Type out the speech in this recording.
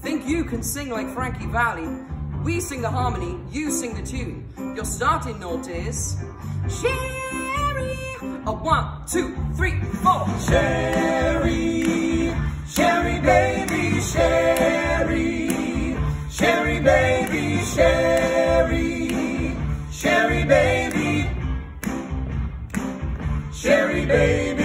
Think you can sing like Frankie Valli? We sing the harmony, you sing the tune. Your starting note is Sherry. A 1, 2, 3, 4. Sherry, Sherry baby, Sherry, Sherry baby, Sherry, Sherry baby, Sherry baby.